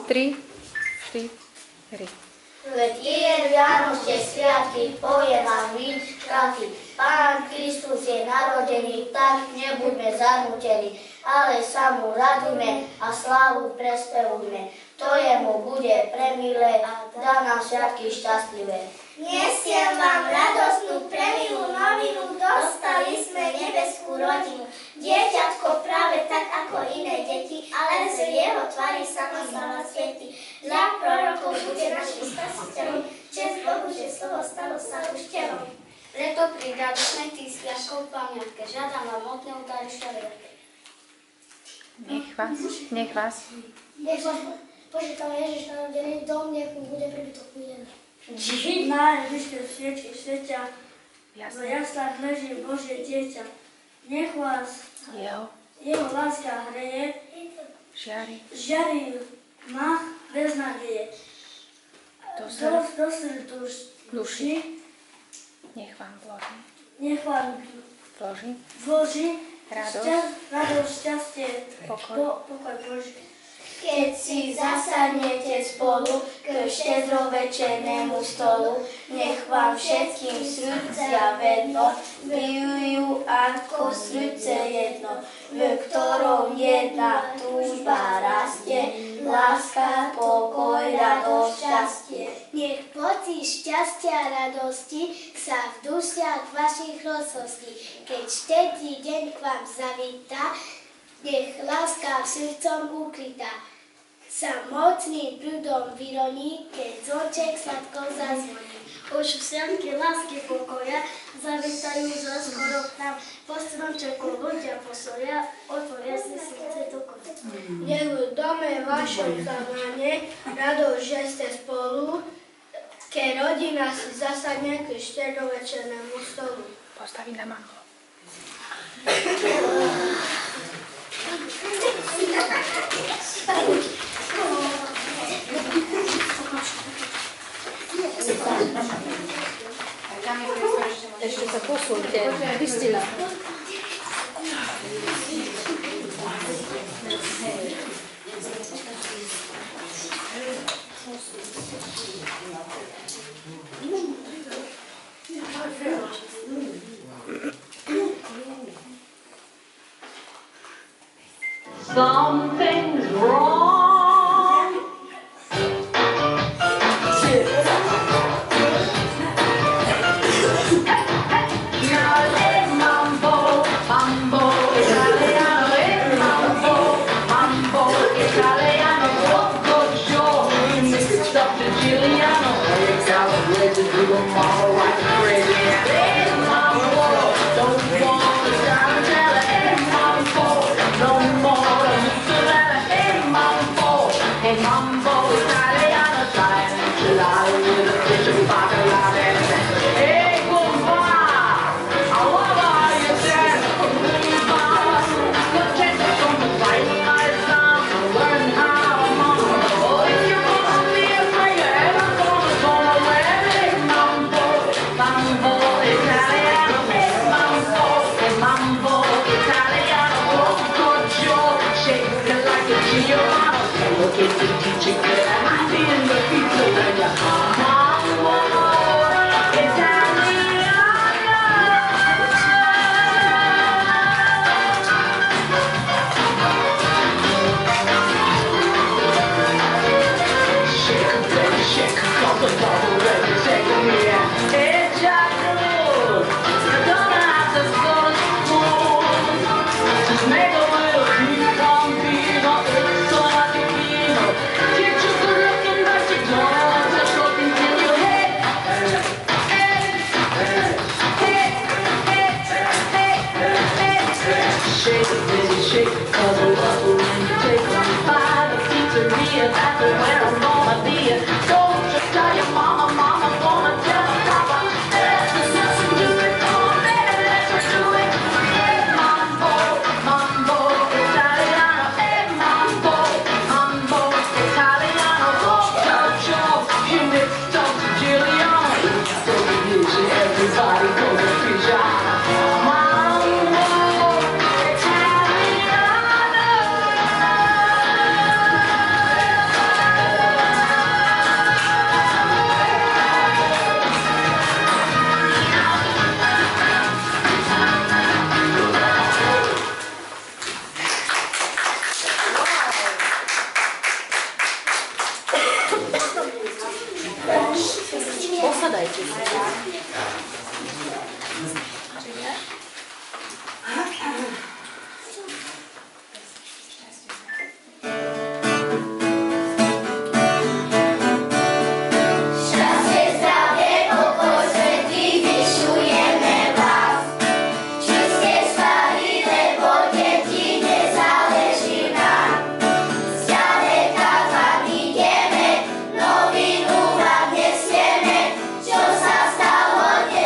3, 4. Veď je Vianočné sviatky, povie vám výčkaty. Pán Kristus je narodený, tak nebuďme zanútení, ale sa mu radujme a slávu prespevujme. To jemu bude premilé a dá nám sviatky šťastlivé. Nesiem vám radostnú premilú novinu, dostali sme nebeskú rodinu. Dieťatko práve tak ako iné deti, ale z jeho tvary sama sláva svieti. Dla prorokov bude našim spasiteľom, čest Bohu, že slovo stalo sa už telom. Preto pri radostnej tých sviatkov pamiatke žiadam vám mocné udary šťavierke. Nech vás. Požital Ježiš narodený dom, nech mu bude príbytok ujený. Na nebiské sviečky svietia, v jaslách leží Božie dieťa. Nech vás jeho láska hreje, žiari mach bez nádeje. Do srdc duši, nech vám vloží radosť, šťastie, pokoj Boží. Keď si zasadnete spolu k štedrovečernému stolu, nech vám všetkým srdcia vedno, bijujú ako srdce jedno, v ktorom jedna túžba rastie, láska, pokoj, radosť, šťastie. Nech pocit šťastia a radosti sa v dušiach vašich rozhostí, keď štedrý deň k vám zavíta, nech láska srdcom ukrytá sa mocným prúdom vyroní, keď zvonček sladko zazvoní. Už vsianky lásky pokoja zavítajú za skoro k nám. Po stromčeku ľudia posoria, otvoria si srdce do kola. Nech v dome vašom zamáne radosť, že ste spolu, keď rodina si zasadne k štedrovečernému stolu. Postaviť na mambo. Ešte sa posúďte. Kristina. Something's wrong. That's where I'm gonna be. Don't just tell your mom. Posadajte sa. Čo sa stalo dnes?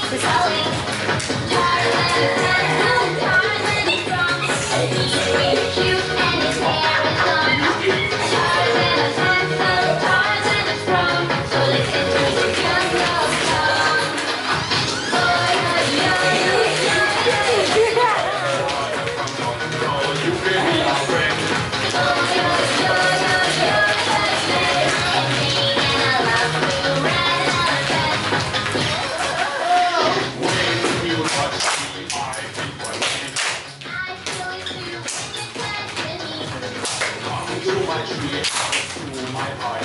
my tree, to my heart.